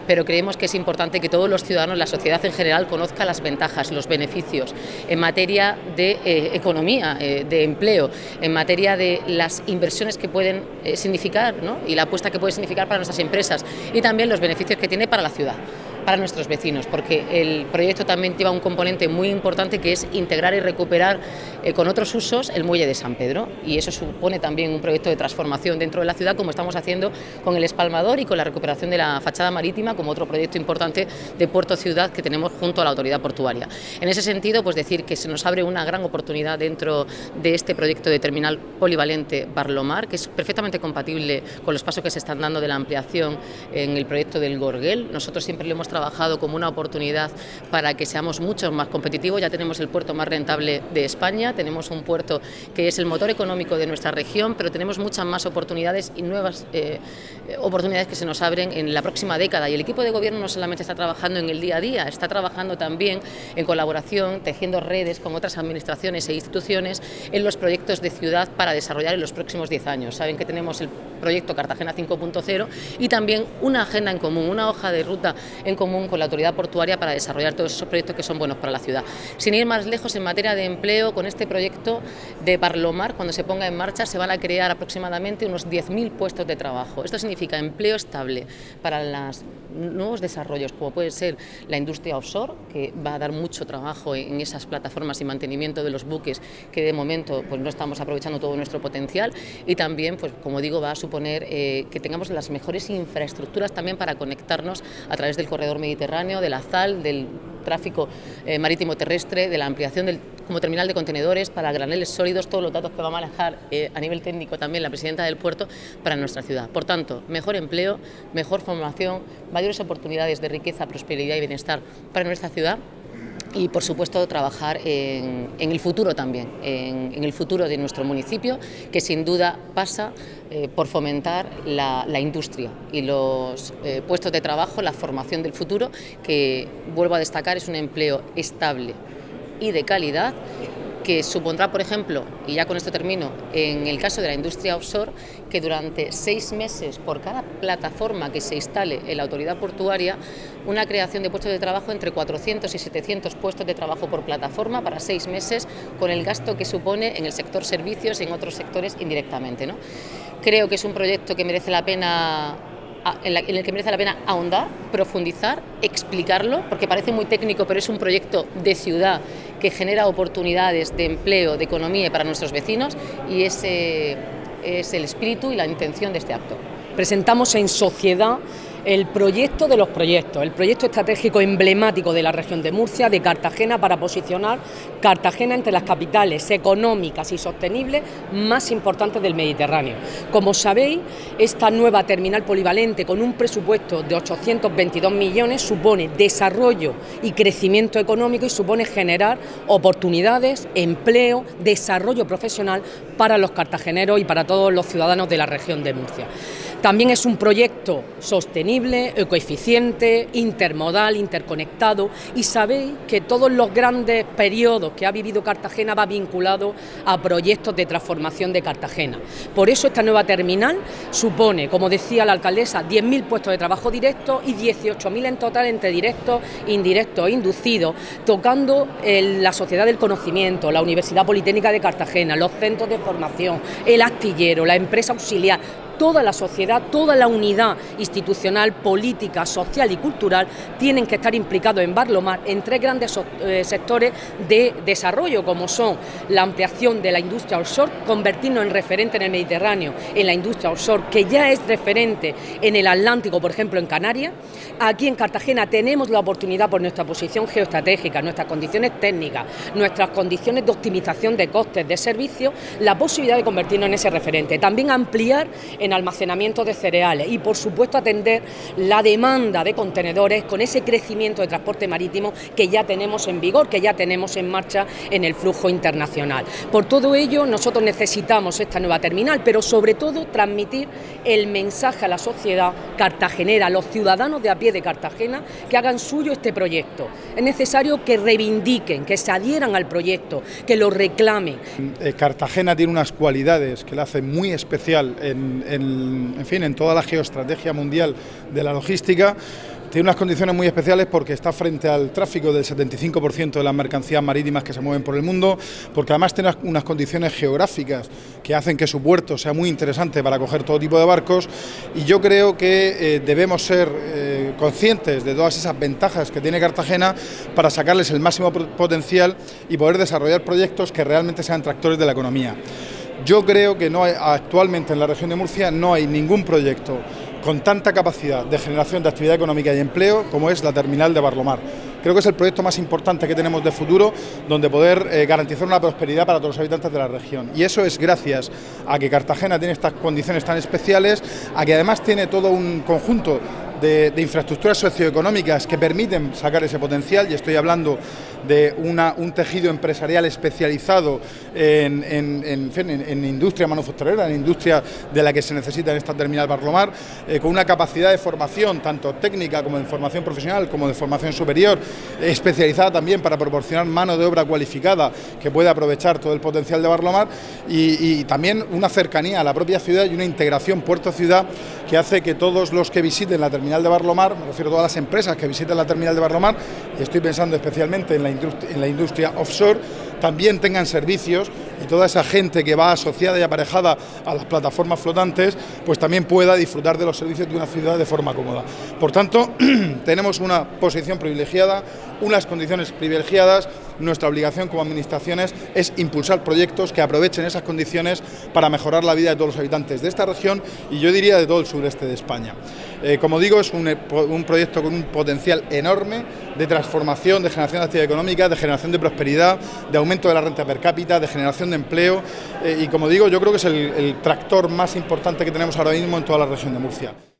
pero creemos que es importante que todos los ciudadanos, la sociedad en general, conozca las ventajas, los beneficios en materia de economía, de empleo, en materia de las inversiones que pueden significar, ¿no?, y la apuesta que puede significar para nuestras empresas, y también los beneficios que tiene para la ciudad, para nuestros vecinos, porque el proyecto también lleva un componente muy importante, que es integrar y recuperar con otros usos el muelle de San Pedro, y eso supone también un proyecto de transformación dentro de la ciudad, como estamos haciendo con el espalmador y con la recuperación de la fachada marítima, como otro proyecto importante de puerto-ciudad que tenemos junto a la autoridad portuaria. En ese sentido, pues decir que se nos abre una gran oportunidad dentro de este proyecto de terminal polivalente Barlomar, que es perfectamente compatible con los pasos que se están dando de la ampliación en el proyecto del Gorguel. Nosotros siempre lo hemos trabajado como una oportunidad para que seamos mucho más competitivos. Ya tenemos el puerto más rentable de España, tenemos un puerto que es el motor económico de nuestra región, pero tenemos muchas más oportunidades y nuevas oportunidades que se nos abren en la próxima década, y el equipo de gobierno no solamente está trabajando en el día a día, está trabajando también en colaboración, tejiendo redes con otras administraciones e instituciones en los proyectos de ciudad para desarrollar en los próximos 10 años. Saben que tenemos el proyecto Cartagena 5.0 y también una agenda en común, una hoja de ruta en común con la autoridad portuaria para desarrollar todos esos proyectos que son buenos para la ciudad. Sin ir más lejos, en materia de empleo, con este proyecto de Barlomar, cuando se ponga en marcha, se van a crear aproximadamente unos 10.000 puestos de trabajo. Esto significa empleo estable para los nuevos desarrollos, como puede ser la industria offshore, que va a dar mucho trabajo en esas plataformas y mantenimiento de los buques que de momento pues no estamos aprovechando todo nuestro potencial, y también, pues como digo, va a suponer que tengamos las mejores infraestructuras también para conectarnos a través del corredor mediterráneo, de la ZAL, del tráfico marítimo terrestre, de la ampliación como terminal de contenedores para graneles sólidos, todos los datos que va a manejar a nivel técnico también la presidenta del puerto para nuestra ciudad. Por tanto, mejor empleo, mejor formación, mayores oportunidades de riqueza, prosperidad y bienestar para nuestra ciudad. Y, por supuesto, trabajar en el futuro también, en el futuro de nuestro municipio, que sin duda pasa por fomentar la industria y los puestos de trabajo, la formación del futuro, que, vuelvo a destacar, es un empleo estable y de calidad, que supondrá, por ejemplo, y ya con esto termino, en el caso de la industria offshore, que durante 6 meses por cada plataforma que se instale en la autoridad portuaria, una creación de puestos de trabajo entre 400 y 700 puestos de trabajo por plataforma para 6 meses, con el gasto que supone en el sector servicios y en otros sectores indirectamente, ¿no? Creo que es un proyecto que merece la pena, en el que merece la pena ahondar, profundizar, explicarlo, porque parece muy técnico, pero es un proyecto de ciudad que genera oportunidades de empleo, de economía para nuestros vecinos, y ese es el espíritu y la intención de este acto. Presentamos en sociedad el proyecto de los proyectos, el proyecto estratégico emblemático de la región de Murcia, de Cartagena, para posicionar Cartagena entre las capitales económicas y sostenibles más importantes del Mediterráneo. Como sabéis, esta nueva terminal polivalente, con un presupuesto de 822 millones, supone desarrollo y crecimiento económico, y supone generar oportunidades, empleo, desarrollo profesional para los cartageneros y para todos los ciudadanos de la región de Murcia. También es un proyecto sostenible, ecoeficiente, intermodal, interconectado, y sabéis que todos los grandes periodos que ha vivido Cartagena va vinculado a proyectos de transformación de Cartagena. Por eso esta nueva terminal supone, como decía la alcaldesa, 10.000 puestos de trabajo directos y 18.000 en total entre directos, indirectos e inducidos, tocando la sociedad del conocimiento, la Universidad Politécnica de Cartagena, los centros de formación, el astillero, la empresa auxiliar. Toda la sociedad, toda la unidad institucional, política, social y cultural tienen que estar implicados en Barlomar en 3 grandes sectores de desarrollo, como son la ampliación de la industria offshore, convertirnos en referente en el Mediterráneo en la industria offshore, que ya es referente en el Atlántico, por ejemplo en Canarias. Aquí en Cartagena tenemos la oportunidad, por nuestra posición geoestratégica, nuestras condiciones técnicas, nuestras condiciones de optimización de costes de servicios, la posibilidad de convertirnos en ese referente. También ampliar en almacenamiento de cereales y, por supuesto, atender la demanda de contenedores con ese crecimiento de transporte marítimo que ya tenemos en vigor, que ya tenemos en marcha en el flujo internacional. Por todo ello, nosotros necesitamos esta nueva terminal, pero sobre todo transmitir el mensaje a la sociedad cartagenera, a los ciudadanos de a pie de Cartagena, que hagan suyo este proyecto. Es necesario que reivindiquen, que se adhieran al proyecto, que lo reclamen. Cartagena tiene unas cualidades que la hacen muy especial en toda la geoestrategia mundial de la logística. Tiene unas condiciones muy especiales porque está frente al tráfico del 75% de las mercancías marítimas que se mueven por el mundo, porque además tiene unas condiciones geográficas que hacen que su puerto sea muy interesante para acoger todo tipo de barcos, y yo creo que debemos ser conscientes de todas esas ventajas que tiene Cartagena para sacarles el máximo potencial y poder desarrollar proyectos que realmente sean tractores de la economía. Yo creo que actualmente en la región de Murcia no hay ningún proyecto con tanta capacidad de generación de actividad económica y empleo como es la terminal de Barlomar. Creo que es el proyecto más importante que tenemos de futuro, donde poder garantizar una prosperidad para todos los habitantes de la región. Y eso es gracias a que Cartagena tiene estas condiciones tan especiales, a que además tiene todo un conjunto de infraestructuras socioeconómicas que permiten sacar ese potencial, y estoy hablando de un tejido empresarial especializado en industria manufacturera, en industria de la que se necesita en esta terminal Barlomar, con una capacidad de formación tanto técnica como de formación profesional como de formación superior, especializada también para proporcionar mano de obra cualificada que pueda aprovechar todo el potencial de Barlomar, y también una cercanía a la propia ciudad y una integración puerto-ciudad que hace que todos los que visiten la terminal de Barlomar, me refiero a todas las empresas que visiten la terminal de Barlomar, y estoy pensando especialmente en la industria offshore, también tengan servicios, y toda esa gente que va asociada y aparejada a las plataformas flotantes, pues también pueda disfrutar de los servicios de una ciudad de forma cómoda. Por tanto, tenemos una posición privilegiada, unas condiciones privilegiadas. Nuestra obligación como administraciones es impulsar proyectos que aprovechen esas condiciones para mejorar la vida de todos los habitantes de esta región, y yo diría de todo el sureste de España. Como digo, es un proyecto con un potencial enorme de transformación, de generación de actividad económica, de generación de prosperidad, de aumento de la renta per cápita, de generación de empleo, y como digo, yo creo que es el tractor más importante que tenemos ahora mismo en toda la región de Murcia.